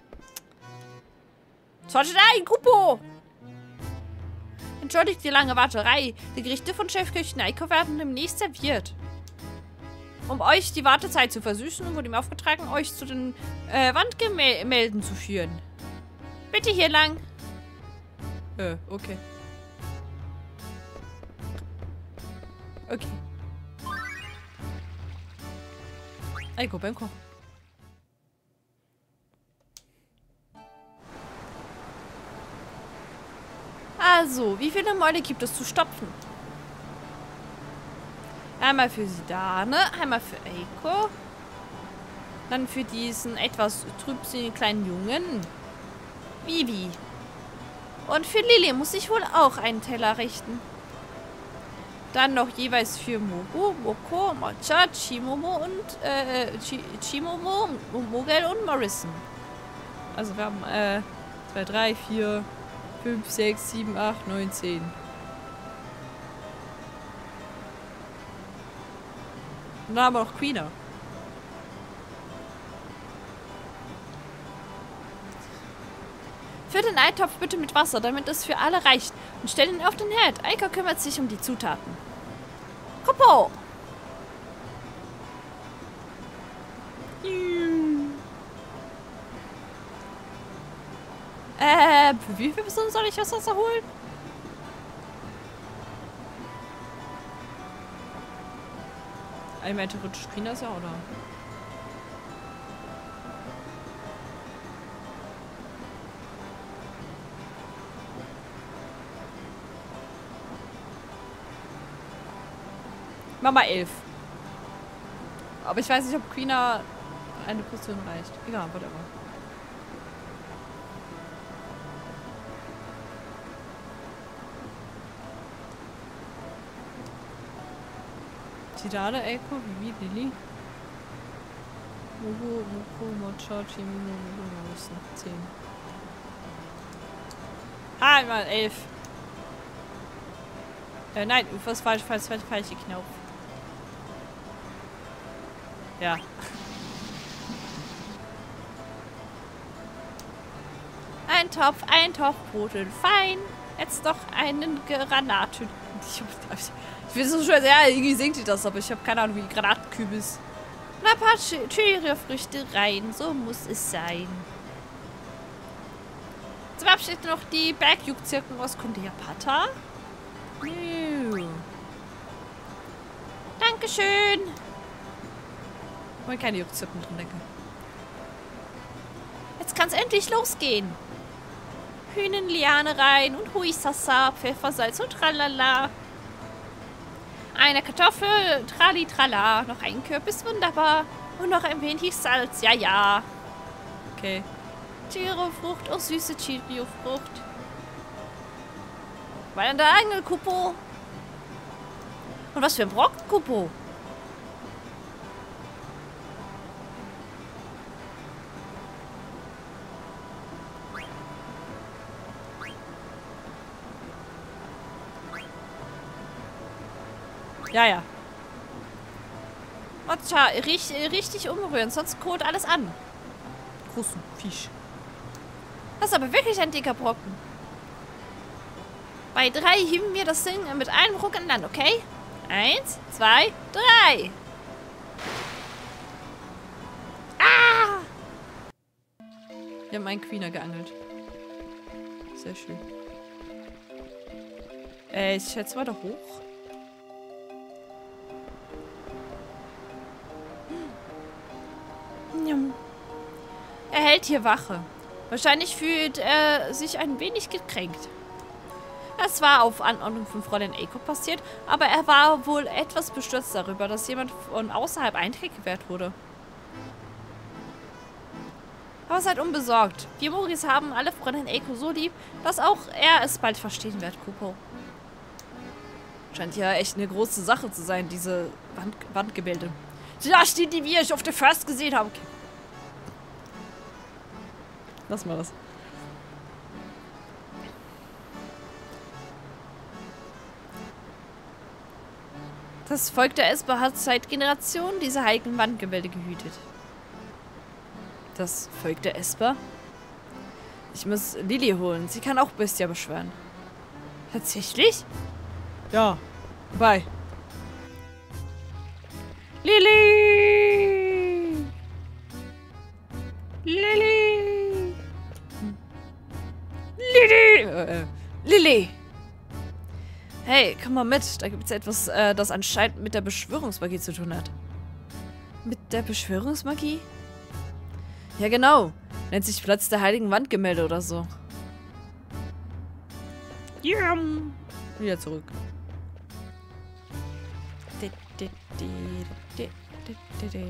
Nein, Kupo! Entschuldigt die lange Warterei. Die Gerichte von Chefköchin Aiko werden demnächst serviert. Um euch die Wartezeit zu versüßen, wurde mir aufgetragen, euch zu den äh, Wandgemälden zu führen. Bitte hier lang. Äh, okay. Okay. Aiko beim Kochen. Also, wie viele Mäule gibt es zu stopfen? Einmal für Zidane, einmal für Aiko. Dann für diesen etwas trübsinnigen kleinen Jungen. Vivi. Und für Lili muss ich wohl auch einen Teller richten. Dann noch jeweils für Mogu, Moko, Mocha, Chimomo und äh, Ch Chimomo, Mogel und Morrison. Also wir haben äh, zwei, drei, vier, fünf, sechs, sieben, acht, neun, zehn. Und dann haben wir noch Queener. Für den Eintopf bitte mit Wasser, damit es für alle reicht. Und stell ihn auf den Herd. Eika kümmert sich um die Zutaten. Kopo! Äh, für wie viel Personen soll ich das Wasser holen? Einmal theoretisch Queen ist ja, oder? Mach mal elf. Aber ich weiß nicht, ob Queener eine Portion reicht. Egal, whatever. Tidale, Eiko, Vivi, Lili. Mogo, Moko, Mocha, Chimo, Mogo, Morrison. zehn. Ah, mal elf. Äh, nein, was falsch, falsch, falsch, falsche Knopf. Ja. Ein Topf, ein Topf, Brote, fein. Jetzt noch einen Granaten. Ich, ich will so schön, ja, irgendwie singt die das, aber ich habe keine Ahnung, wie die Granatenkübis. Und ein paar Cherry-Früchte rein, so muss es sein. Zum Abschied noch die Bergjuck-Zirken aus Kondiapata. Dankeschön. Ich will keine Juckzirpen drin, denke. Jetzt kann es endlich losgehen. Hühnenliane rein und Huisasa, Pfeffersalz und tralala. Eine Kartoffel, trali trala. Noch ein Kürbis, wunderbar. Und noch ein wenig Salz, ja, ja. Okay. Chireo-Frucht, oh süße Chireo-Frucht. Weil an der Angel, Kupo. Und was für ein Brocken, Kupo. Ja, ja. Matcha, richtig, richtig umrühren, sonst kohlt alles an. Großen Fisch. Das ist aber wirklich ein dicker Brocken. Bei drei heben wir das Ding mit einem Ruck an Land, okay? Eins, zwei, drei. Ah! Wir haben einen Queener geangelt. Sehr schön. Äh, ich schätze mal da hoch. Er hält hier Wache. Wahrscheinlich fühlt er sich ein wenig gekränkt. Es war auf Anordnung von Fräulein Eiko passiert, aber er war wohl etwas bestürzt darüber, dass jemand von außerhalb eingewehrt wurde. Aber seid unbesorgt. Wir Moris haben alle Fräulein Eiko so lieb, dass auch er es bald verstehen wird, Kupo. Scheint ja echt eine große Sache zu sein, diese Wand Wandgemälde. Da steht die, wie ich auf der First gesehen habe. Okay. Lass mal das. Das Volk der Esper hat seit Generationen diese heiligen Wandgemälde gehütet. Das Volk der Esper? Ich muss Lili holen. Sie kann auch Bestia beschwören. Tatsächlich? Ja. Bye. Lili! Lili! Lili! Äh, Lili! Hey, komm mal mit. Da gibt es etwas, äh, das anscheinend mit der Beschwörungsmagie zu tun hat. Mit der Beschwörungsmagie? Ja, genau. Nennt sich Platz der heiligen Wandgemälde oder so. Ja. Wieder zurück.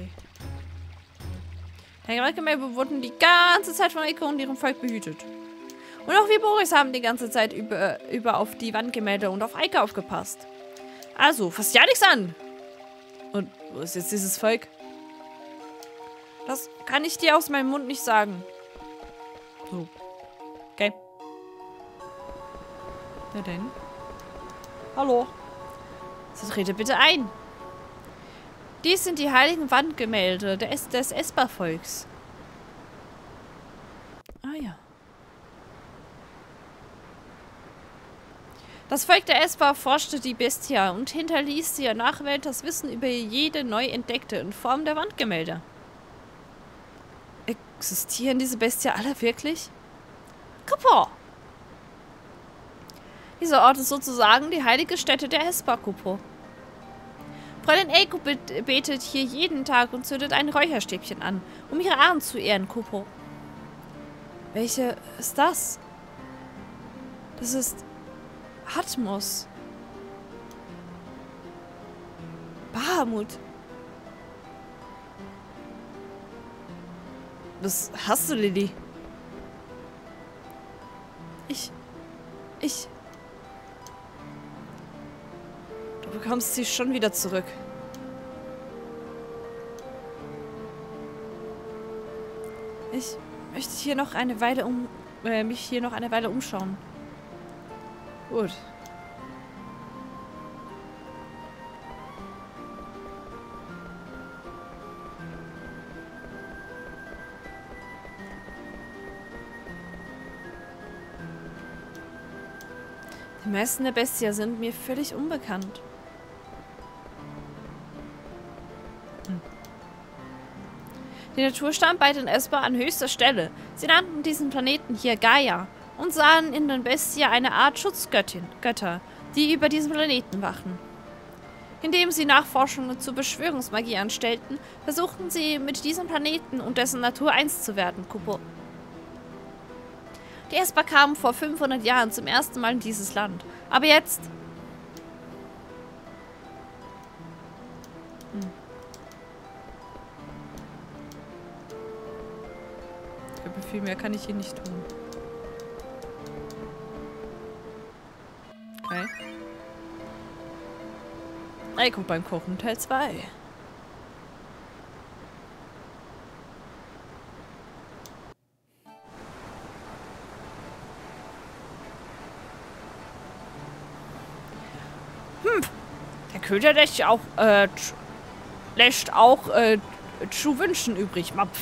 Die Wandgemälde wurden die ganze Zeit von Eiko und ihrem Volk behütet. Und auch wir Boris haben die ganze Zeit über, über auf die Wandgemälde und auf Eike aufgepasst. Also, fasst ja nichts an. Und wo ist jetzt dieses Volk? Das kann ich dir aus meinem Mund nicht sagen. So. Okay. Na denn. Hallo. So, trete bitte ein. Dies sind die heiligen Wandgemälde des, des Esper-Volks. Ah ja. Das Volk der Esper erforschte die Bestia und hinterließ ihrer Nachwelt das Wissen über jede neu entdeckte in Form der Wandgemälde. Existieren diese Bestia alle wirklich? Kupo! Dieser Ort ist sozusagen die heilige Stätte der Esper, Kupo. Fräulein Eiko betet hier jeden Tag und zündet ein Räucherstäbchen an, um ihre Ahnen zu ehren, Kupo. Welche ist das? Das ist Atmos. Bahamut. Was hast du, Lilly? Ich... Ich... Du bekommst sie schon wieder zurück. Ich möchte hier noch eine Weile um... Äh, mich hier noch eine Weile umschauen. Gut. Die meisten der Bestia sind mir völlig unbekannt. Hm. Die Natur stand bei den Esper an höchster Stelle. Sie nannten diesen Planeten hier Gaia und sahen in den Bestia eine Art Schutzgöttin, Götter, die über diesen Planeten wachen. Indem sie Nachforschungen zur Beschwörungsmagie anstellten, versuchten sie mit diesem Planeten und dessen Natur eins zu werden, Kupo. Die Esper kamen vor fünfhundert Jahren zum ersten Mal in dieses Land. Aber jetzt... Hm. Ich glaube, viel mehr kann ich hier nicht tun. Okay. Ey, guck beim Kochen, Teil zwei. Hm. Der Köder lässt auch, äh, lässt auch, äh, zu wünschen übrig, Mapf.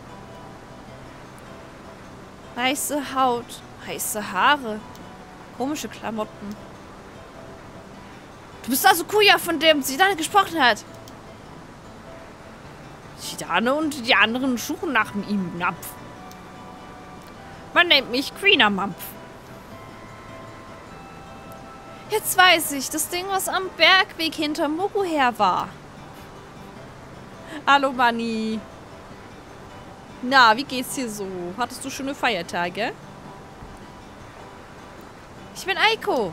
Weiße Haut, heiße Haare, komische Klamotten. Du bist also Kuja, von dem Zidane gesprochen hat. Zidane und die anderen suchen nach ihm, Napf. Man nennt mich Queener Mampf. Jetzt weiß ich, das Ding, was am Bergweg hinter Mogu her war. Hallo, Manni. Na, wie geht's dir so? Hattest du schöne Feiertage? Ich bin Eiko.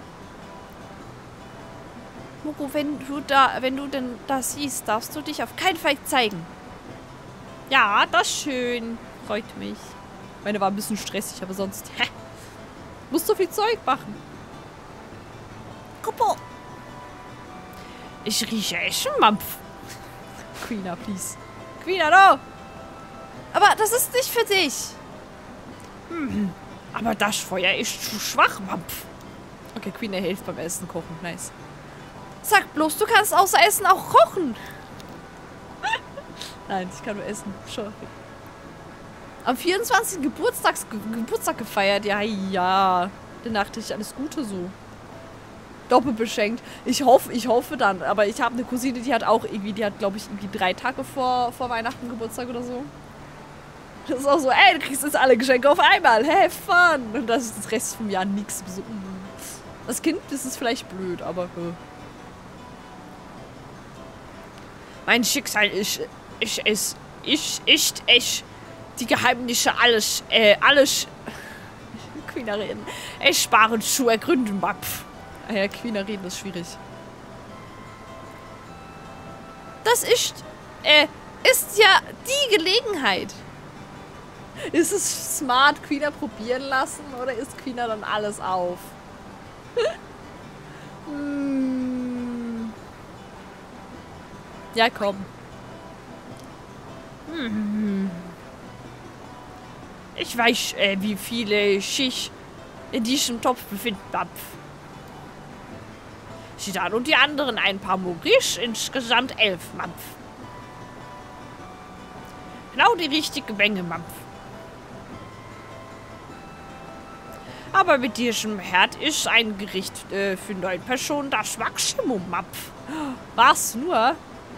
Mogu, wenn du da, wenn du denn das siehst, darfst du dich auf keinen Fall zeigen. Ja, das ist schön. Freut mich. Meine war ein bisschen stressig, aber sonst... Hä? Musst so viel Zeug machen. Kupo. Ich rieche echt einen Mampf. Queener, please. Queener, no! Aber das ist nicht für dich. Hm. Aber das Feuer ist zu schwach, Mampf. Okay, Queener hilft beim Essen kochen. Nice. Sag bloß, du kannst außer Essen auch kochen. Nein, ich kann nur essen. Schon. Am vierundzwanzigsten Geburtstags Ge Geburtstag gefeiert. Ja, ja. Den dachte ich, alles Gute so. Doppelt beschenkt. Ich hoffe, ich hoffe dann. Aber ich habe eine Cousine, die hat auch irgendwie, die hat, glaube ich, irgendwie drei Tage vor, vor Weihnachten Geburtstag oder so. Das ist auch so, ey, du kriegst jetzt alle Geschenke auf einmal. Have fun. Und das ist das Rest vom Jahr nichts. So, das Kind, das ist vielleicht blöd, aber... Äh. Mein Schicksal ist... Ich ist... Ich... Ich... Ich... Die Geheimnisse alles... Äh, alles... Queener reden. Ich sparen zu ergründen, Mapf. Ah ja, Queener reden ist schwierig. Das ist... Äh... Ist ja die Gelegenheit. Ist es smart, Quina probieren lassen oder ist Quina dann alles auf? hm. Ja, komm. Hm. Ich weiß, äh, wie viele sich in diesem Topf befinden. Sie dann und die anderen ein paar Maurice, insgesamt elf Mampf. Genau die richtige Menge Mampf. Aber mit diesem Herd ist ein Gericht äh, für neun Personen das Maximum Mampf. Was nur?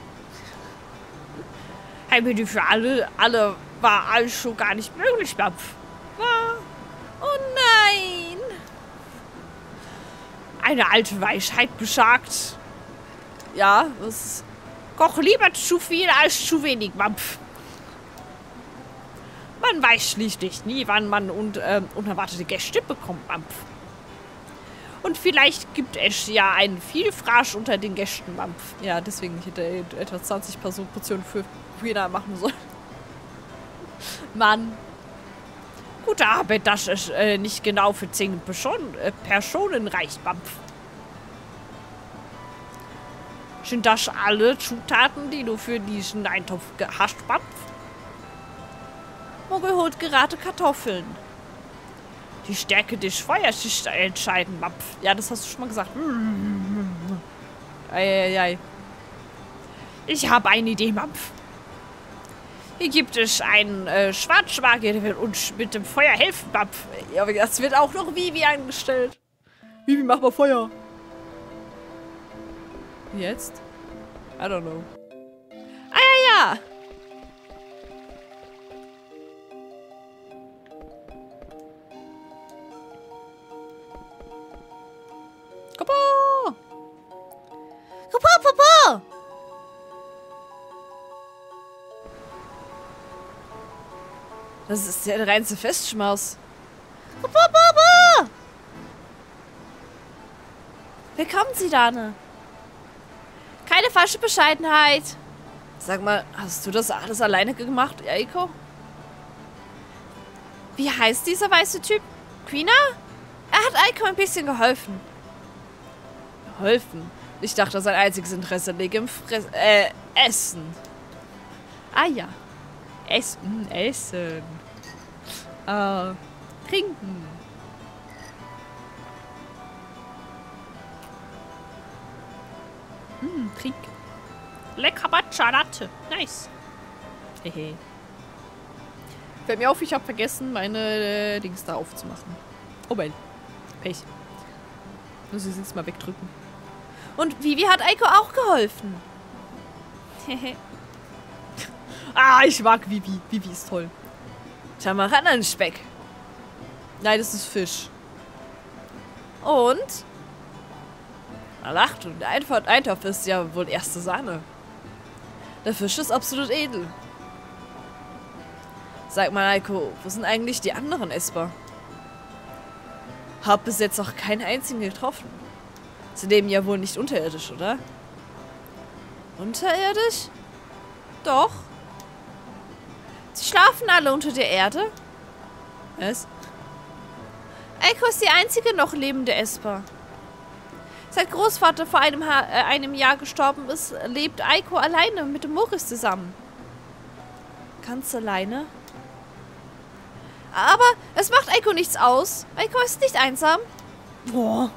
Ein Menü für alle, alle war also gar nicht möglich, Mampf. Oh nein! Eine alte Weisheit besagt, ja, was? Koch lieber zu viel als zu wenig, Mampf. Man weiß schließlich nie, wann man un ähm, unerwartete Gäste bekommt, Mampf. Und vielleicht gibt es ja einen Vielfraß unter den Gästen, Mampf. Ja, deswegen hätte er etwa zwanzig Portionen für Quina machen sollen. Mann. Gute Arbeit, dass es äh, nicht genau für zehn Personen, äh, Personen reicht, Mampf. Sind das alle Zutaten, die du für diesen Eintopf hast, Mampf? Mogel holt gerade Kartoffeln. Die Stärke des Feuers ist entscheidend, Mampf. Ja, das hast du schon mal gesagt. Eieiei. Ich habe eine Idee, Mampf. Hier gibt es einen äh, Schwarzmagier, der wird uns mit dem Feuer helfen, Mampf. Ja, aber das wird auch noch Vivi angestellt. Vivi, mach mal Feuer. Jetzt? I don't know. Ah ja, ja. Kapo! Kapo, Kapo! Das ist ja der reinste Festschmaus. Kapo, Kapo! Willkommen, Zidane. Keine falsche Bescheidenheit. Sag mal, hast du das alles alleine gemacht, Eiko? Wie heißt dieser weiße Typ? Quina? Er hat Eiko ein bisschen geholfen. Geholfen? Ich dachte, sein einziges Interesse liege im Fress... Äh, Essen. Ah ja. Essen, Essen. Äh, trinken. Hm, trink. Lecker Matcha Latte. Nice. Hehe. Fällt mir auf, ich habe vergessen, meine äh, Dings da aufzumachen. Oh mein. Pech. Muss ich jetzt mal wegdrücken. Und Vivi hat Eiko auch geholfen. Ah, ich mag Vivi. Vivi ist toll. Tamarinenspeck. Nein, das ist Fisch. Und? Na lacht, und der Eintopf ist ja wohl erste Sahne. Der Fisch ist absolut edel. Sag mal, Eiko, wo sind eigentlich die anderen Esper? Hab bis jetzt noch keinen einzigen getroffen. Sie leben ja wohl nicht unterirdisch, oder? Unterirdisch? Doch. Sie schlafen alle unter der Erde. Was? Eiko ist die einzige noch lebende Esper. Seit Großvater vor einem, ha äh, einem Jahr gestorben ist, lebt Eiko alleine mit dem Maurice zusammen. Ganz alleine? Aber es macht Eiko nichts aus. Eiko ist nicht einsam. Boah.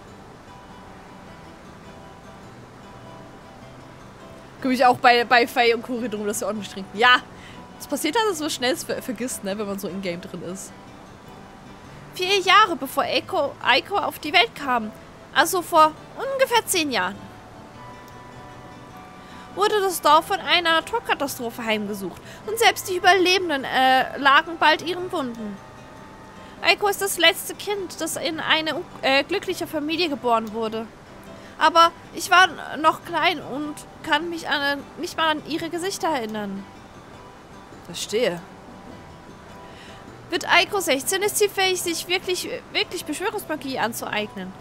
Kümmere ich auch bei, bei Faye und Cori drum, dass wir ordentlich trinken. Ja, es passiert halt, dass man schnell ver vergisst, ne, wenn man so in Game drin ist. Vier Jahre bevor Eiko, Eiko auf die Welt kam, also vor ungefähr zehn Jahren, wurde das Dorf von einer Naturkatastrophe heimgesucht und selbst die Überlebenden äh, lagen bald ihren Wunden. Eiko ist das letzte Kind, das in eine äh, glückliche Familie geboren wurde. Aber ich war noch klein und kann mich an, nicht mal an ihre Gesichter erinnern. Verstehe. Wird Eiko sechzehn, ist sie fähig, sich wirklich, wirklich Beschwörungsmagie anzueignen.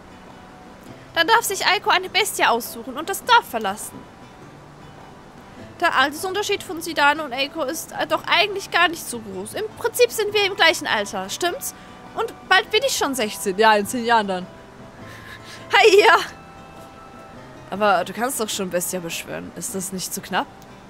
Dann darf sich Eiko eine Bestie aussuchen und das Dorf verlassen. Der Altersunterschied von Zidane und Eiko ist äh, doch eigentlich gar nicht so groß. Im Prinzip sind wir im gleichen Alter, stimmt's? Und bald bin ich schon sechzehn. Ja, in zehn Jahren dann. Hi, ja. Aber du kannst doch schon Bestia beschwören. Ist das nicht zu knapp?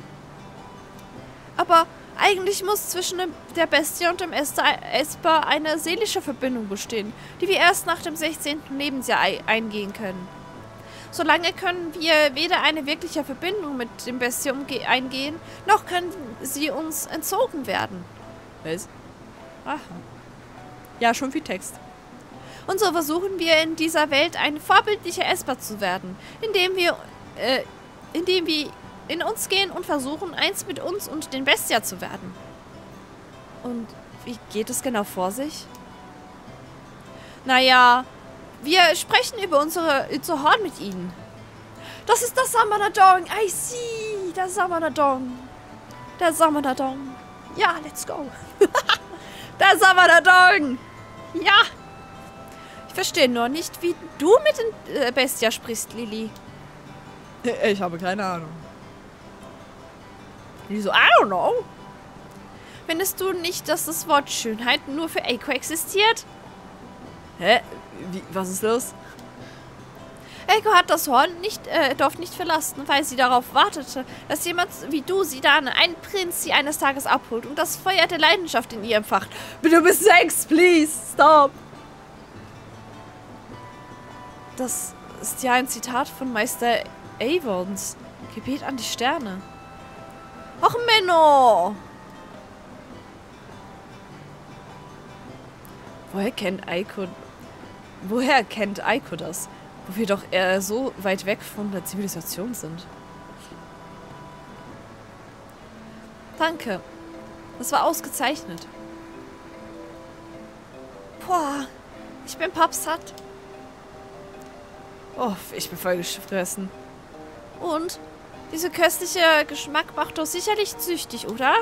Aber eigentlich muss zwischen dem, der Bestie und dem Esper eine seelische Verbindung bestehen, die wir erst nach dem sechzehnten Lebensjahr eingehen können. Solange können wir weder eine wirkliche Verbindung mit dem Bestie eingehen, noch können sie uns entzogen werden. Was? Aha. Ja, schon viel Text. Und so versuchen wir in dieser Welt ein vorbildlicher Esper zu werden, indem wir, äh, indem wir in uns gehen und versuchen, eins mit uns und den Bestia zu werden. Und wie geht es genau vor sich? Naja, wir sprechen über unsere Horn mit ihnen. Das ist das Samanadong. I see. Der Samanadong. Der Samanadong. Ja, let's go. Der Samanadong. Ja. Ich verstehe nur nicht, wie du mit den äh, Bestia sprichst, Lili. Ich habe keine Ahnung. Wieso? I don't know. Findest du nicht, dass das Wort Schönheit nur für Eiko existiert? Hä? Wie, was ist los? Eiko hat das Horn nicht, äh, Dorf nicht verlassen, weil sie darauf wartete, dass jemand wie du, Zidane, ein Prinz, sie eines Tages abholt und das Feuer der Leidenschaft in ihr empfacht. Du bist sechs, please, stop. Das ist ja ein Zitat von Meister Avons. Gebet an die Sterne. Och, Menno! Woher kennt Eiko... Woher kennt Eiko das? Wo wir doch eher so weit weg von der Zivilisation sind. Danke. Das war ausgezeichnet. Boah, ich bin pappsatt. Oh, ich bin voll gefressen. Und? Dieser köstliche Geschmack macht doch sicherlich süchtig, oder?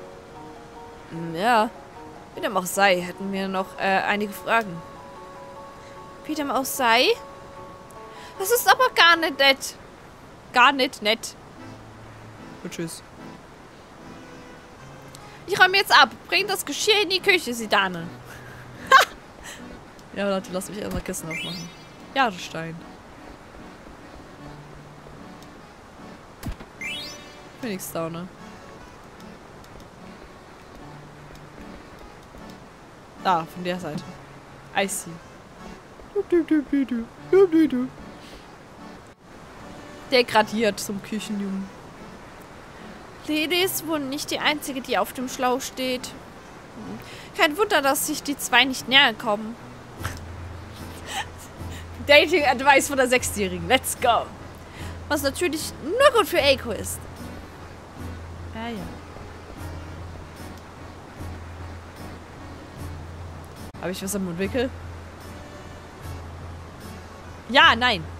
Ja. Wie dem auch sei, hätten wir noch äh, einige Fragen. Wie dem auch sei? Das ist aber gar nicht nett. Gar nicht nett. Und tschüss. Ich räume jetzt ab. Bring das Geschirr in die Küche, Zidane. Ha! Ja, Leute, lass mich erstmal Kissen aufmachen. Jahresstein. Phoenix Downe. Da, von der Seite. I see. Degradiert zum Küchenjungen. Lili ist wohl nicht die einzige, die auf dem Schlauch steht. Kein Wunder, dass sich die zwei nicht näher kommen. Dating Advice von der Sechsjährigen. Let's go. Was natürlich nur gut für Eiko ist. Ja, ja. Habe ich was am Mundwinkel? Ja, nein.